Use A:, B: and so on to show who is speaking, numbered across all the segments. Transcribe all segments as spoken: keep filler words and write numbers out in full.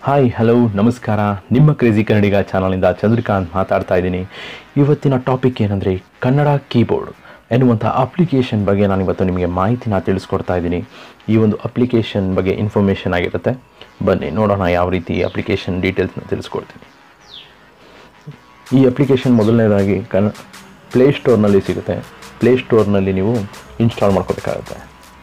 A: Hi hello ನಮಸ್ಕಾರ. ನಿಮ್ಮ crazy ಕನ್ನಡಿಗ ಚಾನಲಿಂದ ಚಂದ್ರಕಾಂತ್ ಮಾತಾಡ್ತಾ ಇದ್ದೀನಿ. ಇವತ್ತಿನ ಟಾಪಿಕ್ ಏನಂದರೆ ಕನ್ನಡ ಕೀಬೋರ್ಡ್ ಎನ್ನುವಂಥ ಅಪ್ಲಿಕೇಶನ್ ಬಗ್ಗೆ ನಾನು ಇವತ್ತು ನಿಮಗೆ ಮಾಹಿತಿನ ತಿಳಿಸ್ಕೊಡ್ತಾ ಇದ್ದೀನಿ. ಈ ಒಂದು ಅಪ್ಲಿಕೇಶನ್ ಬಗ್ಗೆ ಇನ್ಫಾರ್ಮೇಷನ್ ಆಗಿರುತ್ತೆ. ಬನ್ನಿ ನೋಡೋಣ ಯಾವ ರೀತಿ ಅಪ್ಲಿಕೇಶನ್ ಡೀಟೇಲ್ಸ್ನ ತಿಳಿಸ್ಕೊಡ್ತೀನಿ. ಈ ಅಪ್ಲಿಕೇಶನ್ ಮೊದಲನೇದಾಗಿ ಕನ್ ಪ್ಲೇಸ್ಟೋರ್ನಲ್ಲಿ ಸಿಗುತ್ತೆ. ಪ್ಲೇಸ್ಟೋರ್ನಲ್ಲಿ ನೀವು ಇನ್ಸ್ಟಾಲ್ ಮಾಡ್ಕೋಬೇಕಾಗುತ್ತೆ.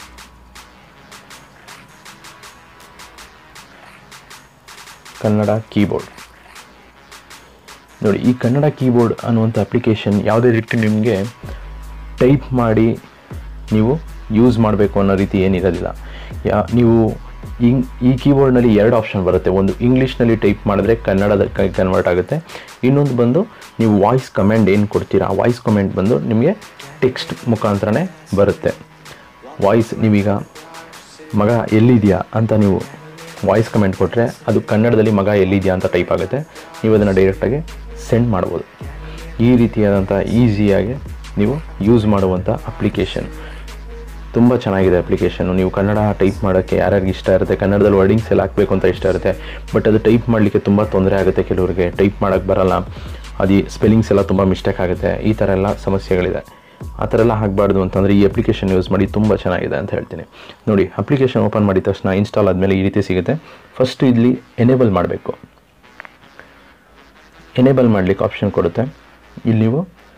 A: ಕನ್ನಡ ಕೀಬೋರ್ಡ್ ನೋಡಿ, ಈ ಕನ್ನಡ ಕೀಬೋರ್ಡ್ ಅನ್ನುವಂಥ ಅಪ್ಲಿಕೇಶನ್ ಯಾವುದೇ ರೀತಿ ನಿಮಗೆ ಟೈಪ್ ಮಾಡಿ ನೀವು ಯೂಸ್ ಮಾಡಬೇಕು ಅನ್ನೋ ರೀತಿ ಏನಿರೋದಿಲ್ಲ. ಯಾ ನೀವು ಇಂಗ್ ಈ ಕೀಬೋರ್ಡ್ನಲ್ಲಿ ಎರಡು ಆಪ್ಷನ್ ಬರುತ್ತೆ. ಒಂದು ಇಂಗ್ಲೀಷ್ನಲ್ಲಿ ಟೈಪ್ ಮಾಡಿದ್ರೆ ಕನ್ನಡದ ಕನ್ವರ್ಟ್ ಆಗುತ್ತೆ. ಇನ್ನೊಂದು ಬಂದು ನೀವು ವಾಯ್ಸ್ ಕಮೆಂಡ್ ಏನು ಕೊಡ್ತೀರಾ ಆ ವಾಯ್ಸ್ ಕಮೆಂಟ್ ಬಂದು ನಿಮಗೆ ಟೆಕ್ಸ್ಟ್ ಮುಖಾಂತರನೇ ಬರುತ್ತೆ. ವಾಯ್ಸ್ ನೀವೀಗ ಮಗ ಎಲ್ಲಿದೆಯಾ ಅಂತ ನೀವು ವಾಯ್ಸ್ ಕಮೆಂಟ್ ಕೊಟ್ಟರೆ ಅದು ಕನ್ನಡದಲ್ಲಿ ಮಗ ಎಲ್ಲಿದೆಯಾ ಅಂತ ಟೈಪ್ ಆಗುತ್ತೆ. ನೀವು ಅದನ್ನು ಡೈರೆಕ್ಟಾಗಿ ಸೆಂಡ್ ಮಾಡ್ಬೋದು. ಈ ರೀತಿಯಾದಂಥ ಈಸಿಯಾಗಿ ನೀವು ಯೂಸ್ ಮಾಡುವಂಥ ಅಪ್ಲಿಕೇಶನ್. ತುಂಬ ಚೆನ್ನಾಗಿದೆ ಅಪ್ಲಿಕೇಶನ್ನು. ನೀವು ಕನ್ನಡ ಟೈಪ್ ಮಾಡೋಕ್ಕೆ ಯಾರ್ಯಾರಿಗೆ ಇಷ್ಟ ಇರುತ್ತೆ, ಕನ್ನಡದಲ್ಲಿ ವರ್ಡಿಂಗ್ಸ್ ಎಲ್ಲ ಹಾಕಬೇಕು ಅಂತ ಇಷ್ಟ ಇರುತ್ತೆ, ಬಟ್ ಅದು ಟೈಪ್ ಮಾಡಲಿಕ್ಕೆ ತುಂಬ ತೊಂದರೆ ಆಗುತ್ತೆ. ಕೆಲವರಿಗೆ ಟೈಪ್ ಮಾಡೋಕ್ಕೆ ಬರೋಲ್ಲ, ಅದು ಸ್ಪೆಲ್ಲಿಂಗ್ಸ್ ಎಲ್ಲ ತುಂಬ ಮಿಸ್ಟೇಕ್ ಆಗುತ್ತೆ. ಈ ಥರ ಎಲ್ಲ ಸಮಸ್ಯೆಗಳಿದೆ. ಆ ಥರ ಎಲ್ಲ ಆಗಬಾರ್ದು ಅಂತಂದರೆ ಈ ಅಪ್ಲಿಕೇಶನ್ ಯೂಸ್ ಮಾಡಿ, ತುಂಬ ಚೆನ್ನಾಗಿದೆ ಅಂತ ಹೇಳ್ತೀನಿ. ನೋಡಿ, ಅಪ್ಲಿಕೇಶನ್ ಓಪನ್ ಮಾಡಿದ ತಕ್ಷಣ ಇನ್ಸ್ಟಾಲ್ ಆದಮೇಲೆ ಈ ರೀತಿ ಸಿಗುತ್ತೆ. ಫಸ್ಟ್ ಇಲ್ಲಿ ಎನೇಬಲ್ ಮಾಡಬೇಕು. ಎನೇಬಲ್ ಮಾಡಲಿಕ್ಕೆ ಆಪ್ಷನ್ ಕೊಡುತ್ತೆ. ಇಲ್ಲಿ ನೀವು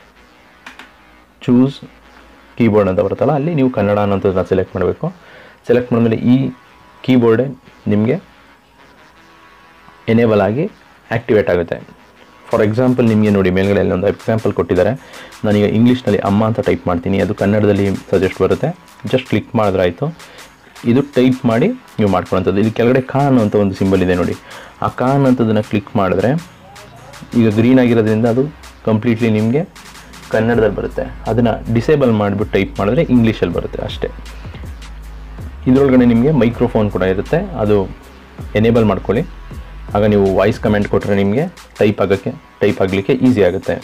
A: ಚೂಸ್ ಕೀಬೋರ್ಡ್ ಅಂತ ಬರುತ್ತಲ್ಲ, ಅಲ್ಲಿ ನೀವು ಕನ್ನಡ ಅನ್ನೋಂಥದ್ದನ್ನ ಸೆಲೆಕ್ಟ್ ಮಾಡಬೇಕು. ಸೆಲೆಕ್ಟ್ ಮಾಡಿದ್ಮೇಲೆ ಈ ಕೀಬೋರ್ಡೇ ನಿಮಗೆ ಎನೇಬಲ್ ಆಗಿ ಆ್ಯಕ್ಟಿವೇಟ್ ಆಗುತ್ತೆ. ಫಾರ್ ಎಕ್ಸಾಂಪಲ್ ನಿಮಗೆ ನೋಡಿ, ಮೇಲ್ಗಡೆ ಅಲ್ಲಿ ಒಂದು ಎಕ್ಸಾಂಪಲ್ ಕೊಟ್ಟಿದ್ದಾರೆ. ನಾನೀಗ ಇಂಗ್ಲೀಷ್ನಲ್ಲಿ ಅಮ್ಮ ಅಂತ ಟೈಪ್ ಮಾಡ್ತೀನಿ, ಅದು ಕನ್ನಡದಲ್ಲಿ ಸಜೆಸ್ಟ್ ಬರುತ್ತೆ. ಜಸ್ಟ್ ಕ್ಲಿಕ್ ಮಾಡಿದ್ರೆ ಆಯಿತು. ಇದು ಟೈಪ್ ಮಾಡಿ ನೀವು ಮಾಡ್ಕೊಳ್ಳೋಂಥದ್ದು. ಇಲ್ಲಿ ಕೆಳಗಡೆ ಕಾನ್ ಅಂತ ಒಂದು ಸಿಂಬಲ್ ಇದೆ ನೋಡಿ, ಆ ಕಾನ್ ಅಂತದನ್ನು ಕ್ಲಿಕ್ ಮಾಡಿದ್ರೆ ಈಗ ಗ್ರೀನ್ ಆಗಿರೋದ್ರಿಂದ ಅದು ಕಂಪ್ಲೀಟ್ಲಿ ನಿಮಗೆ ಕನ್ನಡದಲ್ಲಿ ಬರುತ್ತೆ. ಅದನ್ನು ಡಿಸೇಬಲ್ ಮಾಡಿಬಿಟ್ಟು ಟೈಪ್ ಮಾಡಿದ್ರೆ ಇಂಗ್ಲೀಷಲ್ಲಿ ಬರುತ್ತೆ ಅಷ್ಟೇ. ಇದರೊಳಗಡೆ ನಿಮಗೆ ಮೈಕ್ರೋಫೋನ್ ಕೂಡ ಇರುತ್ತೆ, ಅದು ಎನೇಬಲ್ ಮಾಡ್ಕೊಳ್ಳಿ. ಆಗ ನೀವು ವಾಯ್ಸ್ ಕಮೆಂಟ್ ಕೊಟ್ಟರೆ ನಿಮಗೆ ಟೈಪ್ ಆಗೋಕ್ಕೆ ಟೈಪ್ ಆಗಲಿಕ್ಕೆ ಈಸಿ ಆಗುತ್ತೆ.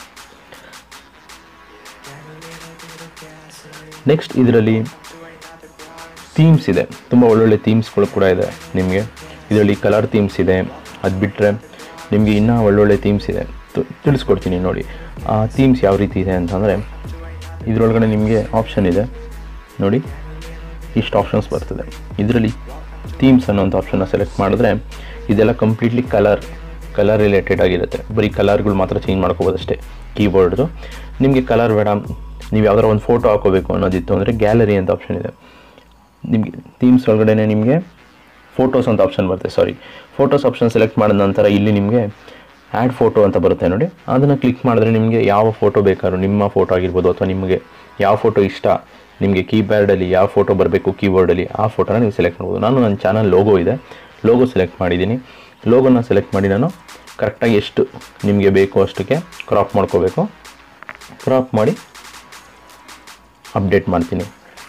A: ನೆಕ್ಸ್ಟ್ ಇದರಲ್ಲಿ ಥೀಮ್ಸ್ ಇದೆ. ತುಂಬ ಒಳ್ಳೊಳ್ಳೆ ಥೀಮ್ಸ್ಗಳು ಕೂಡ ಇದೆ ನಿಮಗೆ. ಇದರಲ್ಲಿ ಕಲರ್ ಥೀಮ್ಸ್ ಇದೆ. ಅದು ಬಿಟ್ಟರೆ ನಿಮಗೆ ಇನ್ನೂ ಒಳ್ಳೊಳ್ಳೆ ಥೀಮ್ಸ್ ಇದೆ, ತಿಳಿಸ್ಕೊಡ್ತೀನಿ ನೋಡಿ. ಆ ಥೀಮ್ಸ್ ಯಾವ ರೀತಿ ಇದೆ ಅಂತಂದರೆ, ಇದರೊಳಗಡೆ ನಿಮಗೆ ಆಪ್ಷನ್ ಇದೆ ನೋಡಿ, ಇಷ್ಟು ಆಪ್ಷನ್ಸ್ ಬರ್ತದೆ. ಇದರಲ್ಲಿ ಥೀಮ್ಸ್ ಅನ್ನೋಂಥ ಆಪ್ಷನ್ನ ಸೆಲೆಕ್ಟ್ ಮಾಡಿದ್ರೆ ಇದೆಲ್ಲ ಕಂಪ್ಲೀಟ್ಲಿ ಕಲರ್ ಕಲರ್ ರಿಲೇಟೆಡ್ ಆಗಿರುತ್ತೆ. ಬರೀ ಕಲರ್ಗಳು ಮಾತ್ರ ಚೇಂಜ್ ಮಾಡ್ಕೋಬೋದು ಅಷ್ಟೇ ಕೀಬೋರ್ಡ್ದು. ನಿಮಗೆ ಕಲರ್ ಬೇಡ, ನೀವು ಯಾವ್ದಾರ ಒಂದು ಫೋಟೋ ಹಾಕೋಬೇಕು ಅನ್ನೋದಿತ್ತು ಅಂದರೆ ಗ್ಯಾಲರಿ ಅಂತ ಆಪ್ಷನ್ ಇದೆ. ನಿಮಗೆ ಥೀಮ್ಸ್ ಒಳಗಡೆ ನಿಮಗೆ ಫೋಟೋಸ್ ಅಂತ ಆಪ್ಷನ್ ಬರುತ್ತೆ. ಸಾರಿ ಫೋಟೋಸ್ ಆಪ್ಷನ್ ಸೆಲೆಕ್ಟ್ ಮಾಡಿದ ನಂತರ ಇಲ್ಲಿ ನಿಮಗೆ ಆ್ಯಡ್ ಫೋಟೋ ಅಂತ ಬರುತ್ತೆ ನೋಡಿ. ಅದನ್ನು ಕ್ಲಿಕ್ ಮಾಡಿದ್ರೆ ನಿಮಗೆ ಯಾವ ಫೋಟೋ ಬೇಕಾದ್ರೂ, ನಿಮ್ಮ ಫೋಟೋ ಆಗಿರ್ಬೋದು ಅಥವಾ ನಿಮಗೆ ಯಾವ ಫೋಟೋ ಇಷ್ಟ, ನಿಮಗೆ ಕೀಪ್ಯಾಡಲ್ಲಿ ಯಾವ ಫೋಟೋ ಬರಬೇಕು ಕೀಬೋರ್ಡಲ್ಲಿ, ಆ ಫೋಟೋನ ನೀವು ಸೆಲೆಕ್ಟ್ ಮಾಡ್ಬೋದು. ನಾನು ನನ್ನ ಚಾನಲ್ ಲೋಗೋ ಇದೆ, ಲೋಗೋ ಸೆಲೆಕ್ಟ್ ಮಾಡಿದ್ದೀನಿ. ಲೋಗೋನ ಸೆಲೆಕ್ಟ್ ಮಾಡಿ ನಾನು ಕರೆಕ್ಟಾಗಿ ಎಷ್ಟು ನಿಮಗೆ ಬೇಕು ಅಷ್ಟಕ್ಕೆ ಕ್ರಾಪ್ ಮಾಡ್ಕೋಬೇಕು. ಕ್ರಾಪ್ ಮಾಡಿ ಅಪ್ಡೇಟ್ ಮಾಡ್ತೀನಿ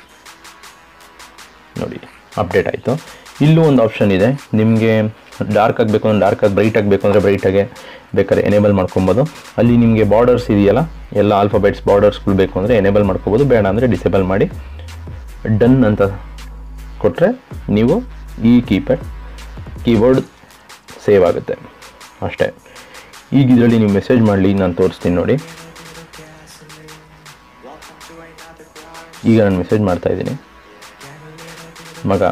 A: ನೋಡಿ, ಅಪ್ಡೇಟ್ ಆಯಿತು. ಇಲ್ಲೂ ಒಂದು ಆಪ್ಷನ್ ಇದೆ, ನಿಮಗೆ ಡಾರ್ಕ್ ಆಗಬೇಕು ಅಂದರೆ ಡಾರ್ಕ್ ಆಗಿ, ಬ್ರೈಟ್ ಆಗಬೇಕು ಅಂದರೆ ಬ್ರೈಟಾಗೆ ಬೇಕಾದ್ರೆ ಎನೇಬಲ್ ಮಾಡ್ಕೊಬೋದು. ಅಲ್ಲಿ ನಿಮಗೆ ಬಾರ್ಡರ್ಸ್ ಇದೆಯಲ್ಲ, ಎಲ್ಲ ಆಲ್ಫಾಬೆಟ್ಸ್ ಬಾರ್ಡರ್ಸ್ಗಳು ಬೇಕು ಅಂದರೆ ಎನೇಬಲ್ ಮಾಡ್ಕೋಬೋದು, ಬೇಡ ಅಂದರೆ ಡಿಸೇಬಲ್ ಮಾಡಿ ಡನ್ ಅಂತ ಕೊಟ್ಟರೆ ನೀವು ಈ ಕೀಪ್ಯಾಡ್ ಕೀಬೋರ್ಡ್ ಸೇವ್ ಆಗುತ್ತೆ ಅಷ್ಟೇ. ಈಗ ಇದರಲ್ಲಿ ನೀವು ಮೆಸೇಜ್ ಮಾಡಲಿ, ನಾನು ತೋರಿಸ್ತೀನಿ ನೋಡಿ. ಈಗ ನಾನು ಮೆಸೇಜ್ ಮಾಡ್ತಾಯಿದ್ದೀನಿ, ಮಗ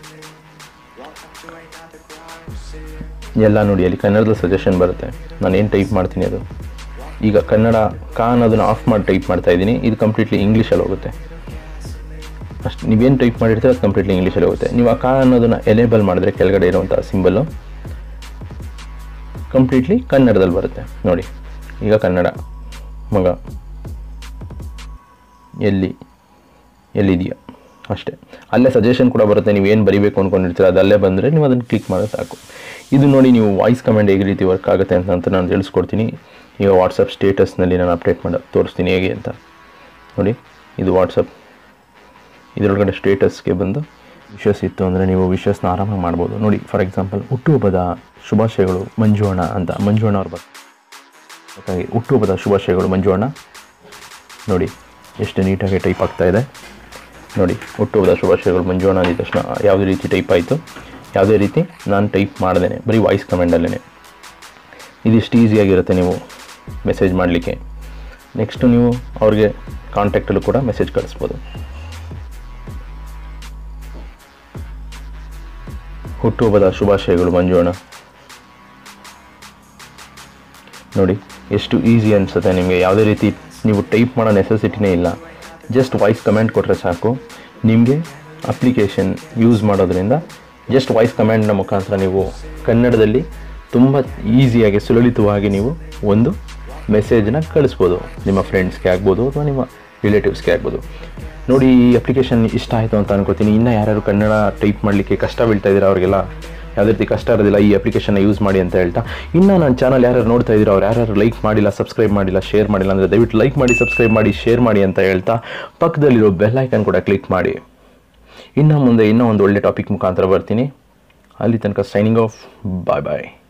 A: ಎಲ್ಲ ನೋಡಿ. ಅಲ್ಲಿ ಕನ್ನಡದ ಸಜೆಷನ್ ಬರುತ್ತೆ, ನಾನು ಏನು ಟೈಪ್ ಮಾಡ್ತೀನಿ ಅದು. ಈಗ ಕನ್ನಡ ಕಾ ಅನ್ನೋದನ್ನು ಆಫ್ ಮಾಡಿ ಟೈಪ್ ಮಾಡ್ತಾಯಿದ್ದೀನಿ. ಇದು ಕಂಪ್ಲೀಟ್ಲಿ ಇಂಗ್ಲೀಷಲ್ಲಿ ಹೋಗುತ್ತೆ ಅಷ್ಟು. ನೀವೇನು ಟೈಪ್ ಮಾಡಿರ್ತೀರ ಅದು ಕಂಪ್ಲೀಟ್ಲಿ ಇಂಗ್ಲೀಷಲ್ಲಿ ಹೋಗುತ್ತೆ. ನೀವು ಆ ಕಾ ಅನ್ನೋದನ್ನು ಎನೇಬಲ್ ಮಾಡಿದ್ರೆ ಕೆಳಗಡೆ ಇರುವಂಥ ಸಿಂಬಲ್ಲು ಕಂಪ್ಲೀಟ್ಲಿ ಕನ್ನಡದಲ್ಲಿ ಬರುತ್ತೆ ನೋಡಿ. ಈಗ ಕನ್ನಡ ಮಗ ಎಲ್ಲಿ ಎಲ್ಲಿದೆಯಾ ಅಷ್ಟೇ. ಅಲ್ಲೇ ಸಜೆಷನ್ ಕೂಡ ಬರುತ್ತೆ, ನೀವು ಏನು ಬರೀಬೇಕು ಅಂದ್ಕೊಂಡಿರ್ತೀರ ಅದಲ್ಲೇ ಬಂದರೆ ನೀವು ಅದನ್ನು ಕ್ಲಿಕ್ ಮಾಡೋದು ಸಾಕು. ಇದು ನೋಡಿ, ನೀವು ವಾಯ್ಸ್ ಕಮೆಂಟ್ ಹೇಗೆ ರೀತಿ ವರ್ಕ್ ಆಗುತ್ತೆ ಅಂತ ಅಂತ ನಾನು ತಿಳಿಸ್ಕೊಡ್ತೀನಿ. ಈಗ ವಾಟ್ಸಪ್ ಸ್ಟೇಟಸ್ನಲ್ಲಿ ನಾನು ಅಪ್ಡೇಟ್ ಮಾಡಿ ತೋರಿಸ್ತೀನಿ ಹೇಗೆ ಅಂತ ನೋಡಿ. ಇದು ವಾಟ್ಸಪ್, ಇದರೊಳಗಡೆ ಸ್ಟೇಟಸ್ಗೆ ಬಂದು ವಿಶಸ್ ಇತ್ತು ಅಂದರೆ ನೀವು ವಿಶಸ್ನ ಆರಾಮಾಗಿ ಮಾಡ್ಬೋದು ನೋಡಿ. ಫಾರ್ ಎಕ್ಸಾಂಪಲ್ ಹುಟ್ಟುಹಬ್ಬದ ಶುಭಾಶಯಗಳು ಮಂಜು ಅಣ್ಣ ಅಂತ, ಮಂಜು ಅಣ್ಣ ಅವ್ರ ಬಗ್ಗೆ ಹುಟ್ಟುಹಬ್ಬದ ಶುಭಾಶಯಗಳು ಮಂಜು ಅಣ್ಣ ನೋಡಿ, ಎಷ್ಟು ನೀಟಾಗಿ ಟೈಪ್ ಆಗ್ತಾಯಿದೆ ನೋಡಿ. ಹುಟ್ಟುಹಬ್ಬದ ಶುಭಾಶಯಗಳು ಮಂಜು ಅಣ್ಣ ಅಂದಿದ ತಕ್ಷಣ ಯಾವುದೇ ರೀತಿ ಟೈಪ್ ಆಯಿತು. ಯಾವುದೇ ರೀತಿ ನಾನು ಟೈಪ್ ಮಾಡ್ದೇನೆ, ಬರೀ ವಾಯ್ಸ್ ಕಮೆಂಡಲ್ಲೇ. ಇದಿಷ್ಟು ಈಸಿಯಾಗಿರುತ್ತೆ ನೀವು ಮೆಸೇಜ್ ಮಾಡಲಿಕ್ಕೆ. ನೆಕ್ಸ್ಟು ನೀವು ಅವ್ರಿಗೆ ಕಾಂಟ್ಯಾಕ್ಟಲ್ಲೂ ಕೂಡ ಮೆಸೇಜ್ ಕಳಿಸ್ಬೋದು. ಹುಟ್ಟುಹಬ್ಬದ ಶುಭಾಶಯಗಳು ಮಂಜುಣ. ನೋಡಿ ಎಷ್ಟು ಈಸಿ ಅನಿಸುತ್ತೆ ನಿಮಗೆ. ಯಾವುದೇ ರೀತಿ ನೀವು ಟೈಪ್ ಮಾಡೋ ನೆಸೆಸಿಟಿನೇ ಇಲ್ಲ. ಜಸ್ಟ್ ವಾಯ್ಸ್ ಕಮೆಂಟ್ ಕೊಟ್ಟರೆ ಸಾಕು. ನಿಮಗೆ ಅಪ್ಲಿಕೇಶನ್ ಯೂಸ್ ಮಾಡೋದ್ರಿಂದ ಜಸ್ಟ್ ವಾಯ್ಸ್ ಕಮೆಂಟ್ನ ಮುಖಾಂತರ ನೀವು ಕನ್ನಡದಲ್ಲಿ ತುಂಬ ಈಸಿಯಾಗಿ ಸುಲಲಿತವಾಗಿ ನೀವು ಒಂದು ಮೆಸೇಜನ್ನ ಕಳಿಸ್ಬೋದು. ನಿಮ್ಮ ಫ್ರೆಂಡ್ಸ್ಗೆ ಆಗ್ಬೋದು ಅಥವಾ ನಿಮ್ಮ ರಿಲೇಟಿವ್ಸ್ಗೆ ಆಗ್ಬೋದು. ನೋಡಿ, ಈ ಅಪ್ಲಿಕೇಶನ್ ಇಷ್ಟ ಆಯಿತು ಅಂತ ಅನ್ಕೋತೀನಿ. ಇನ್ನೂ ಯಾರ್ಯಾರು ಕನ್ನಡ ಟೈಪ್ ಮಾಡಲಿಕ್ಕೆ ಕಷ್ಟ ಬೀಳ್ತಾ ಇದ್ದೀರಾ ಅವರಿಗೆಲ್ಲ ಯಾವುದೇ ರೀತಿ ಕಷ್ಟ ಇರೋದಿಲ್ಲ, ಈ ಅಪ್ಲಿಕೇಶನ್ನ ಯೂಸ್ ಮಾಡಿ ಅಂತ ಹೇಳ್ತಾ, ಇನ್ನು ನನ್ನ ಚಾನಲ್ ಯಾರ್ಯಾರು ನೋಡ್ತಾ ಇದ್ದೀರಾ ಅವ್ರು ಯಾರ್ಯಾರು ಲೈಕ್ ಮಾಡಿಲ್ಲ, ಸಬ್ಸ್ಕ್ರೈಬ್ ಮಾಡಿಲ್ಲ, ಶೇರ್ ಮಾಡಿಲ್ಲ ಅಂದರೆ ದಯವಿಟ್ಟು ಲೈಕ್ ಮಾಡಿ, ಸಬ್ಸ್ಕ್ರೈಬ್ ಮಾಡಿ, ಶೇರ್ ಮಾಡಿ ಅಂತ ಹೇಳ್ತಾ ಪಕ್ಕದಲ್ಲಿರೋ ಬೆಲ್ ಐಕನ್ ಕೂಡ ಕ್ಲಿಕ್ ಮಾಡಿ. ಇನ್ನು ಮುಂದೆ ಇನ್ನೂ ಒಂದು ಒಳ್ಳೆ ಟಾಪಿಕ್ ಮುಖಾಂತರ ಬರ್ತೀನಿ. ಅಲ್ಲಿ ತನಕ ಸೈನಿಂಗ್ ಆಫ್. ಬಾಯ್ ಬಾಯ್.